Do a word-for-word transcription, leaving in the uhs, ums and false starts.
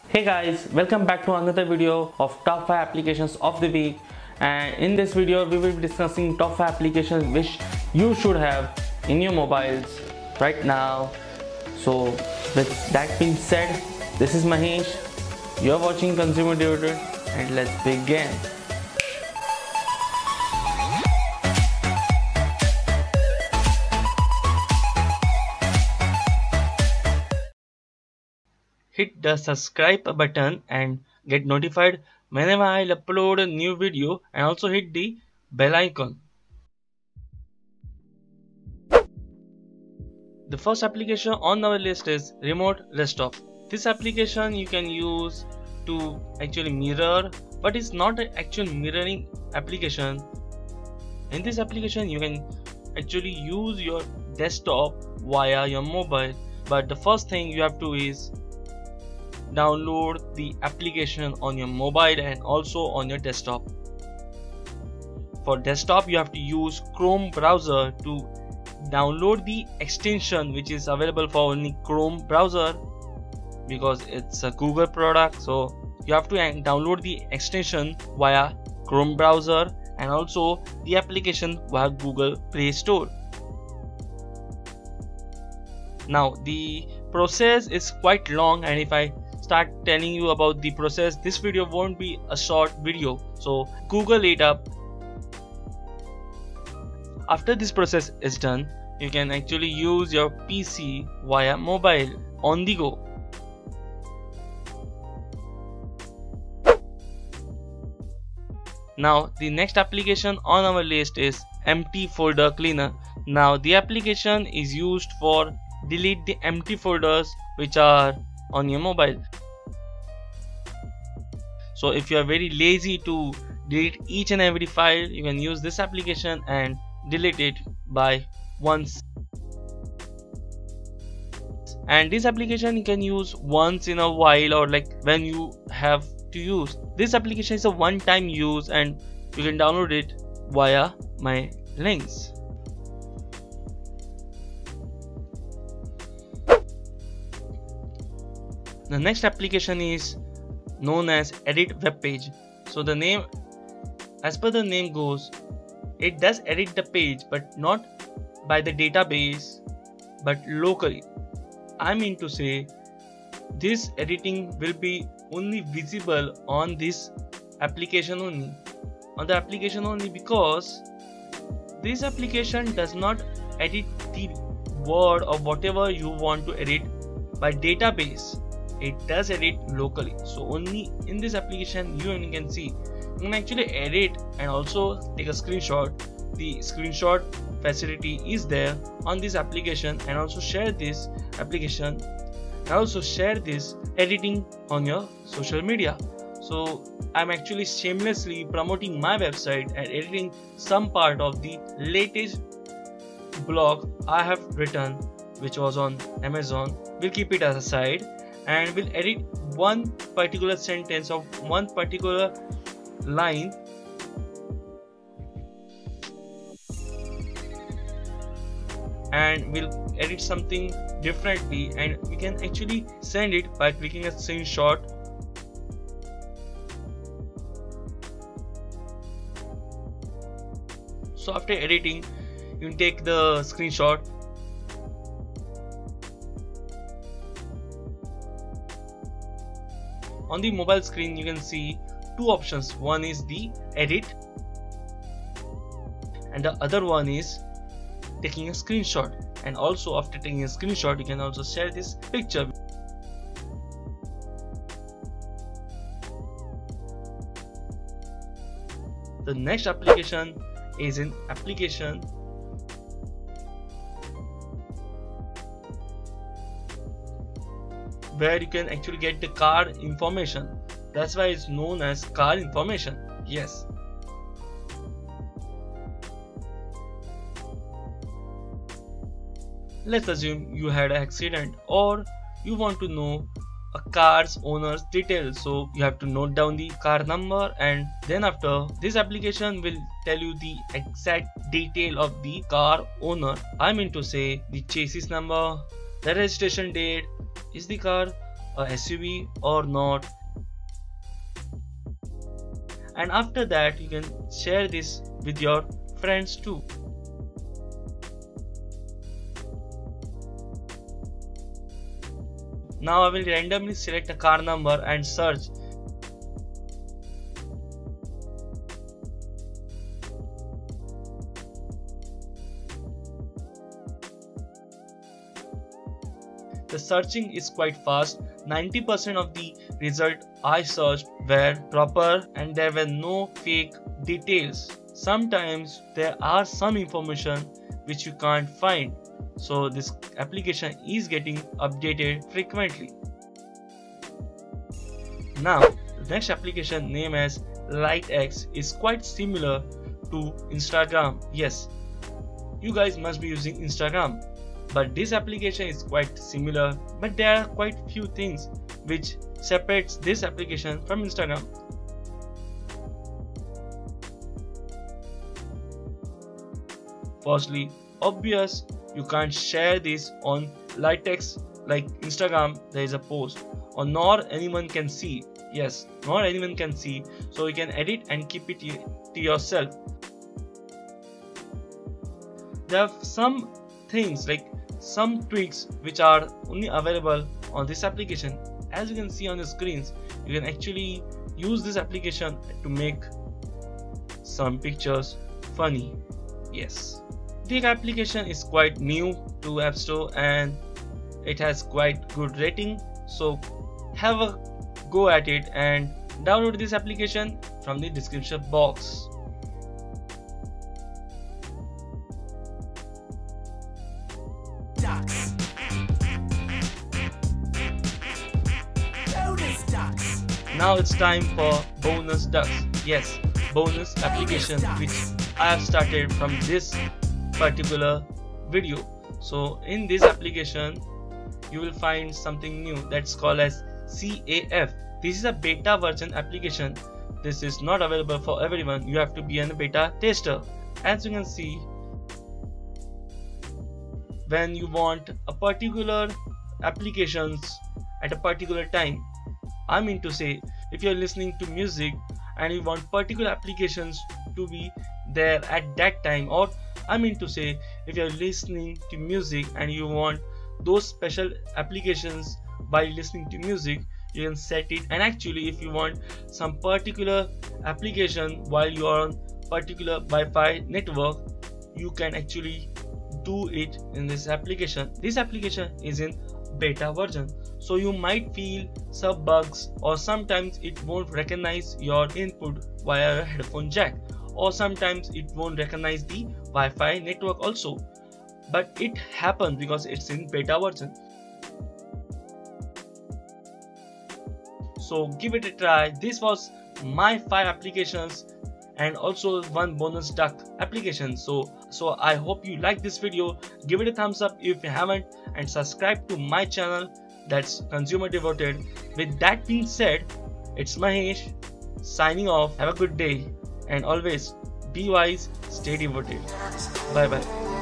Hey guys, welcome back to another video of top five applications of the week. And in this video we will be discussing top five applications which you should have in your mobiles right now. So with that being said, this is Mahesh, you're watching Consumer Deodorant, and let's begin. Hit the subscribe button and get notified whenever I'll upload a new video, and also hit the bell icon. The first application on our list is Remote Desktop. This application you can use to actually mirror, but it's not an actual mirroring application. In this application you can actually use your desktop via your mobile, but the first thing you have to is download the application on your mobile and also on your desktop. For desktop you have to use Chrome browser to download the extension which is available for only Chrome browser, because it's a Google product. So you have to download the extension via Chrome browser and also the application via Google Play Store. Now the process is quite long, and if I start telling you about the process, this video won't be a short video, so Google it up. After this process is done, you can actually use your P C via mobile on the go. Now the next application on our list is Empty Folder Cleaner. Now the application is used for delete the empty folders which are on your mobile. So if you are very lazy to delete each and every file, you can use this application and delete it by once. And this application you can use once in a while, or like when you have to use. This application is a one-time use and you can download it via my links. The next application is known as Edit Web Page. So the name, as per the name goes, it does edit the page, but not by the database but locally. I mean to say, this editing will be only visible on this application only, on the application only, because this application does not edit the word or whatever you want to edit by database. It does edit locally. So only in this application you only can see. You can actually edit and also take a screenshot. The screenshot facility is there on this application, and also share this application and also share this editing on your social media. So I'm actually shamelessly promoting my website and editing some part of the latest blog I have written, which was on Amazon. We'll keep it as a side, and we'll edit one particular sentence of one particular line and we'll edit something differently, and we can actually send it by clicking a screenshot. So after editing, you can take the screenshot on the mobile screen. You can see two options. One is the edit and the other one is taking a screenshot. And also after taking a screenshot, you can also share this picture. The next application is an application where you can actually get the car information. That's why it's known as car information. Yes. Let's assume you had an accident, or you want to know a car's owner's details. So you have to note down the car number, and then after, this application will tell you the exact detail of the car owner. I mean to say the chassis number, the registration date, is the car a S U V or not. And after that you can share this with your friends too. Now I will randomly select a car number and search. The searching is quite fast. ninety percent of the result I searched were proper and there were no fake details. Sometimes there are some information which you can't find. So this application is getting updated frequently. Now the next application named as LightX is quite similar to Instagram. Yes, you guys must be using Instagram, but this application is quite similar, but there are quite few things which separates this application from Instagram. Firstly, obvious, you can't share this on LightX like Instagram. There is a post or nor anyone can see. Yes, nor anyone can see, so you can edit and keep it to yourself. There are some things like some tweaks which are only available on this application. As you can see on the screens, you can actually use this application to make some pictures funny. Yes, the application is quite new to App Store and it has quite good rating, so have a go at it and download this application from the description box. Ducks. Bonus ducks. Now it's time for bonus ducks. Yes, bonus application which I have started from this particular video. So in this application you will find something new that's called as C A F. This is a beta version application. This is not available for everyone. You have to be a beta tester. As you can see, when you want a particular applications at a particular time, I mean to say, if you're listening to music and you want particular applications to be there at that time, or I mean to say, if you're listening to music and you want those special applications by listening to music, you can set it. And actually if you want some particular application while you are on particular Wi-Fi network, you can actually do it in this application. This application is in beta version, so you might feel some bugs, or sometimes it won't recognize your input via a headphone jack, or sometimes it won't recognize the Wi-Fi network also, but it happens because it's in beta version. So give it a try. This was my five applications and also one bonus duck application. So so I hope you like this video. Give it a thumbs up if you haven't, and subscribe to my channel, that's Consumer Devoted. With that being said, it's Mahesh signing off. Have a good day and always be wise, stay devoted. Bye bye.